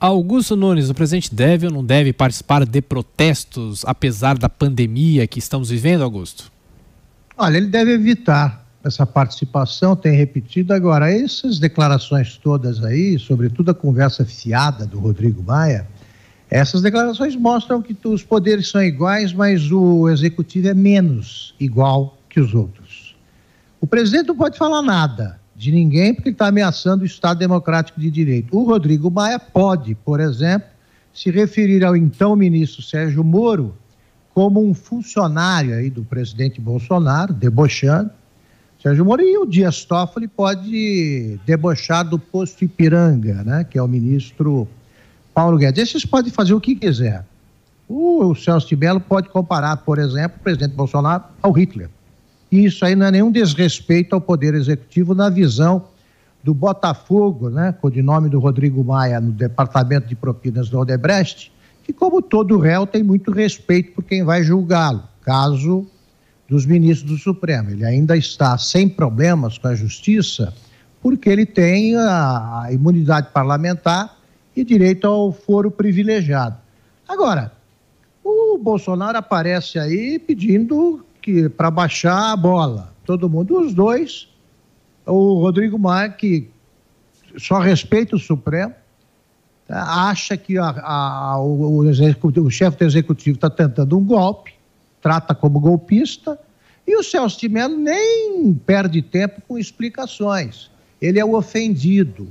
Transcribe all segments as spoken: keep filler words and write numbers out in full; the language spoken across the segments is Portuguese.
Augusto Nunes, o presidente deve ou não deve participar de protestos, apesar da pandemia que estamos vivendo, Augusto? Olha, ele deve evitar essa participação, tem repetido. Agora, essas declarações todas aí, sobretudo a conversa fiada do Rodrigo Maia, essas declarações mostram que os poderes são iguais, mas o executivo é menos igual que os outros. O presidente não pode falar nada de ninguém porque ele está ameaçando o Estado Democrático de Direito. O Rodrigo Maia pode, por exemplo, se referir ao então ministro Sérgio Moro como um funcionário aí do presidente Bolsonaro, debochando Sérgio Moro, e o Dias Toffoli pode debochar do posto Ipiranga, né, que é o ministro Paulo Guedes. Esses podem fazer o que quiser. O, o Celso de Mello pode comparar, por exemplo, o presidente Bolsonaro ao Hitler. E isso aí não é nenhum desrespeito ao Poder Executivo na visão do Botafogo, né, codinome do Rodrigo Maia no Departamento de Propinas do Odebrecht, que, como todo réu, tem muito respeito por quem vai julgá-lo, caso dos ministros do Supremo. Ele ainda está sem problemas com a Justiça, porque ele tem a, a imunidade parlamentar e direito ao foro privilegiado. Agora, o Bolsonaro aparece aí pedindo que para baixar a bola. Todo mundo, os dois, o Rodrigo Maia, que só respeita o Supremo, acha que a, a, o, o, o chefe do executivo está tentando um golpe, trata como golpista, e o Celso de Mello nem perde tempo com explicações. Ele é o ofendido.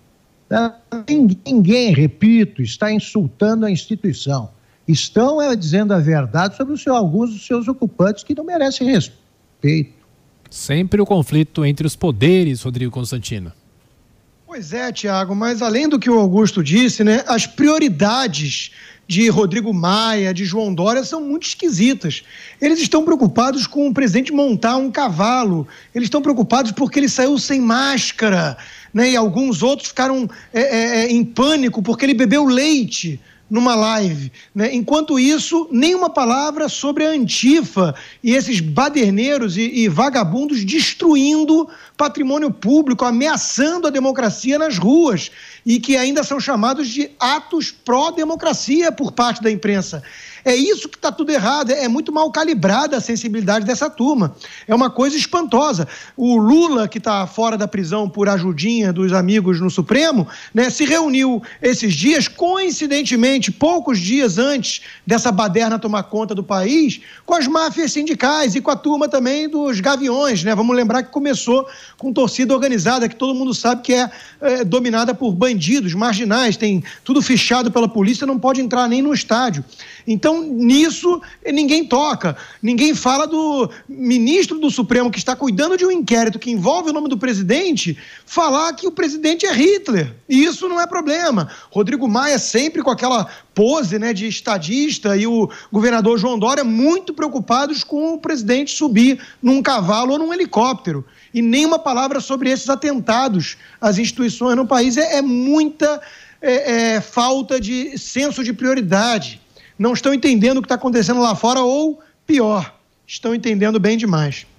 Ninguém, repito, está insultando a instituição. Estão é, dizendo a verdade sobre o seu, alguns dos seus ocupantes que não merecem respeito. Sempre o conflito entre os poderes, Rodrigo Constantino. Pois é, Tiago, mas além do que o Augusto disse, né, as prioridades de Rodrigo Maia, de João Dória, são muito esquisitas. Eles estão preocupados com o presidente montar um cavalo, eles estão preocupados porque ele saiu sem máscara, né, e alguns outros ficaram é, é, em pânico porque ele bebeu leite numa live, né? Enquanto isso, nenhuma palavra sobre a Antifa e esses baderneiros e, e vagabundos destruindo patrimônio público, ameaçando a democracia nas ruas e que ainda são chamados de atos pró-democracia por parte da imprensa. É isso que está tudo errado, é muito mal calibrada a sensibilidade dessa turma. É uma coisa espantosa. O Lula, que está fora da prisão por ajudinha dos amigos no Supremo, né, se reuniu esses dias, coincidentemente, poucos dias antes dessa baderna tomar conta do país, com as máfias sindicais e com a turma também dos gaviões, né? Vamos lembrar que começou com torcida organizada, que todo mundo sabe que é, é dominada por bandidos, marginais, tem tudo fichado pela polícia, não pode entrar nem no estádio. Então, nisso, ninguém toca. Ninguém fala do ministro do Supremo que está cuidando de um inquérito que envolve o nome do presidente, falar que o presidente é Hitler. E isso não é problema. Rodrigo Maia sempre com aquela pose, né, de estadista, e o governador João Dória muito preocupados com o presidente subir num cavalo ou num helicóptero. E nenhuma palavra sobre esses atentados às instituições no país. É, é muita é, é, falta de senso de prioridade. Não estão entendendo o que está acontecendo lá fora ou, pior, estão entendendo bem demais.